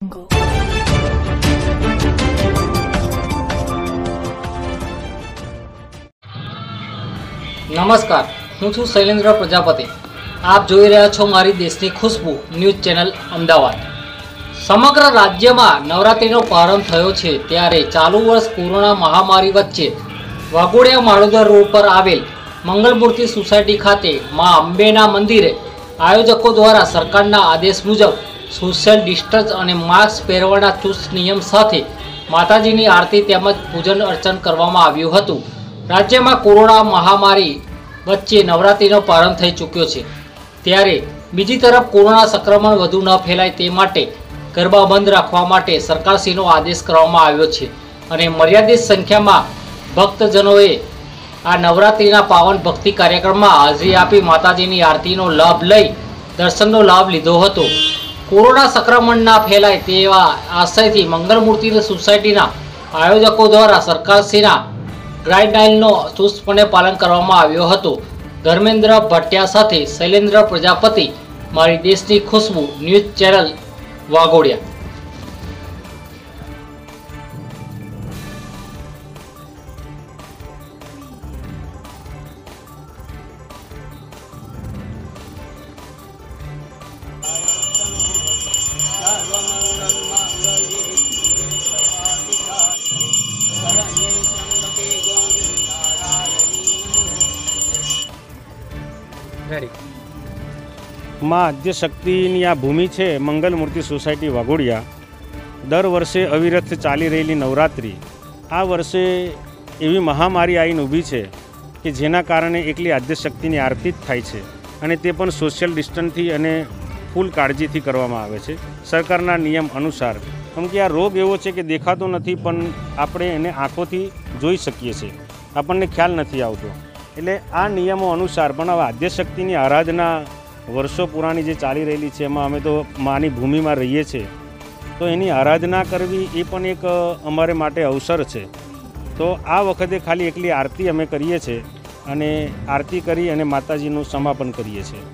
નમસ્કાર, હું છું શૈલેન્દ્ર પ્રજાપતિ। આપ જોઈ રહ્યા છો મારી દેશની ખુશ્બુ ન્યૂઝ ચેનલ અમદાવાદ। સમગ્ર રાજ્યમાં નવરાત્રિનો પ્રારંભ થયો છે, ત્યારે ચાલુ વર્ષ કોરોના મહામારી વચ્ચે વાઘોડિયા માળોદર રોડ પર આવેલ મંગલમૂર્તિ સોસાયટી ખાતે મા અંબેના મંદિરે આયોજકો દ્વારા સરકારના આદેશ મુજબ સોશિયલ ડિસ્ટન્સ અને માસ્ક પહેરવાના ચુસ્ત નિયમ સાથે માતાજીની આરતી તેમજ પૂજન અર્ચન કરવામાં આવ્યું હતું। રાજ્યમાં કોરોના મહામારી વચ્ચે નવરાત્રિનો પ્રારંભ થઈ ચૂક્યો છે, ત્યારે બીજી તરફ કોરોના સંક્રમણ વધુ ન ફેલાય તે માટે ગરબા બંધ રાખવા માટે સરકારશ્રીનો આદેશ કરવામાં આવ્યો છે અને મર્યાદિત સંખ્યામાં ભક્તજનોએ આ નવરાત્રિના પાવન ભક્તિ કાર્યક્રમમાં હાજરી આપી માતાજીની આરતીનો લાભ લઈ દર્શનનો લાભ લીધો હતો। કોરોના સંક્રમણ ના ફેલાય તેવા આશયથી મંગલમૂર્તિ સોસાયટીના આયોજકો દ્વારા સરકારશ્રીના ગાઈડલાઈનનો ચુસ્તપણે પાલન કરવામાં આવ્યો હતો। ધર્મેન્દ્ર ભટ્ટિયા સાથે શૈલેન્દ્ર પ્રજાપતિ, મારી દેશની ખુશ્બુ ન્યૂઝ ચેનલ વાઘોડિયા। माँ आद्यशक्तिनी आ भूमि है मंगलमूर्ति सोसायटी वाघोडिया। दर वर्षे अविरत चाली रहेली नवरात्रि आ वर्षे एवी महामारी आईने ऊभी है कि जेना कारणे एकली आद्यशक्तिनी आरती ज थाय छे अने ते पण सोशियल डिस्टन्सथी अने फूल काळजीथी करवामां आवे छे सरकारना नियम अनुसार। केम के आ रोग एवो छे कि देखातो नथी पण आपणे एने आंखोथी जोई शकीए छे, आपणने ख्याल नथी आवतो। एटले आ नियमों अनुसार पण हवे आद्यशक्तिनी आराधना वर्षों पुरानी जे चाली रहेली छे एमां अमे तो मानी भूमि में रहीए छे, तो एनी आराधना करवी ए पण एक अमारे माटे अवसर छे। तो आ वखते खाली एकली आरती अमे करीए छे अने आरती करी अने माताजीनुं समापन करीए छे।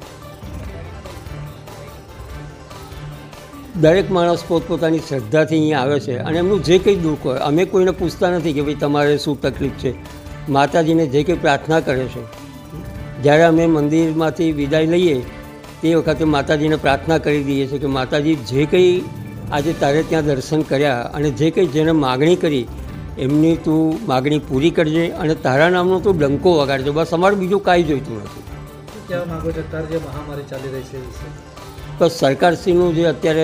दरेक माणस पोतपोतानी श्रद्धाथी अहींया आवे छे अने एमनुं जे कंई दुख होय अमे कोईने पूछता नथी कि भाई तमारे शुं तकलीफ छे। माताजीने जे कंई प्रार्थना करे छे, ज्यारे अमे मंदिरमांथी विदाय लईए ते वखते माताजीने प्रार्थना करी दीए छे कि माताजी जे कंई आजे तारे त्यां दर्शन कर्या अने जे कंई जेने मागणी करी एमनी तू मागणी पूरी करजे अने तारा नामनो तू डंको वगाड़जे। बस अमारे बीजुं कांई जोईतुं नथी। क्या मांगो छो अत्यारे जे महामारी चाली रही छे विषे? बस सरकारश्रीनुं जे अत्यारे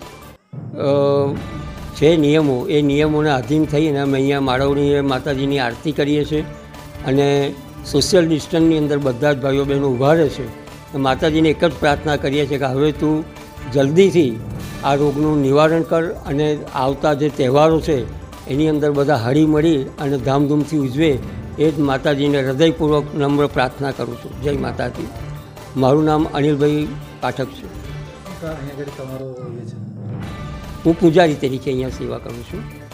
छे नियमों ए नियमोने अधीन थईने अमे अहींया माळवણીએ माताजीनी आरती करीए छीए अने सोशियल डिस्टन्सनी अंदर बधा ज भाईओ बहनों ऊभा रहे छे। माताजीने एक ज प्रार्थना करीए छीए कि हवे तू जल्दीथी आ रोगनुं निवारण कर अने आवता जे तहेवारो छे एनी अंदर बधा हळीमळी अने धामधूमथी उजवे ए ज माताजीने हृदयपूर्वक नम्र प्रार्थना करूँ छूँ। जय माताजी। मारुं नाम अनिलभाई पाठक छे। हूँ पुजारी तरीके अहींया सेवा करूँ छूँ।